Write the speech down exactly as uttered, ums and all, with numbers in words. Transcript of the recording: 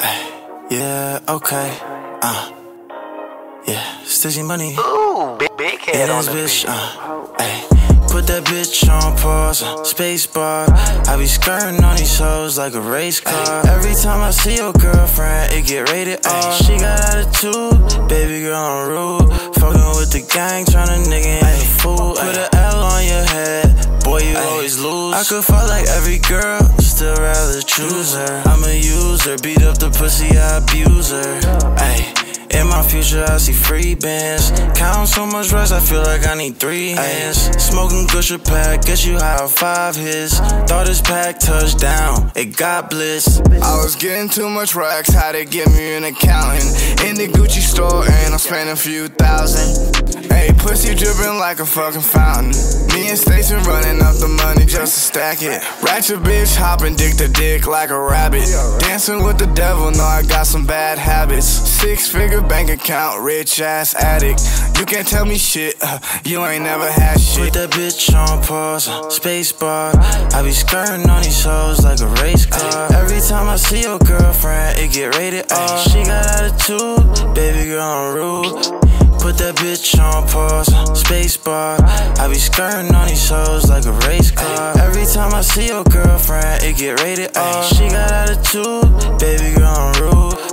Yeah, okay. Uh, yeah, Stizzy Money. Ooh, big, big head yeah, on the bitch. beat. Uh, ay. Put that bitch on pause, uh, space bar. I be skirting on these hoes like a race car. Every time I see your girlfriend, it get rated R. She got attitude, baby girl on rude. Fucking with the gang, tryna nigga ain't a fool. Put an L on your head, boy you always lose. I could fuck like every girl, still rather choose her. I'm a user, beat up the pussy, I abuse her. Ay. In my future, I see free bands. Count so much rest, I feel like I need three hands. Smoking Gusher pack, get you high five hits. Thought this pack touched down, it got bliss. I was getting too much racks, had to get me an accountant. In the Gucci store, and I'm spending a few thousand. Hey, pussy dripping like a fucking fountain. Me and Stacey running up the money just to stack it. Ratchet bitch hopping dick to dick like a rabbit. Dancing with the devil, know I got some bad habits. Six figure bank account, rich ass addict. You can't tell me shit, uh, you ain't never had shit. Put that bitch on pause, uh, space bar. I be skirting on these hoes like a race car. Every time I see your girlfriend, it get rated R. She got attitude, baby girl on rude. Put that bitch on pause, uh, space bar. I be skirting on these hoes like a race car. Every time I see your girlfriend, it get rated R. She got attitude, baby girl on rude.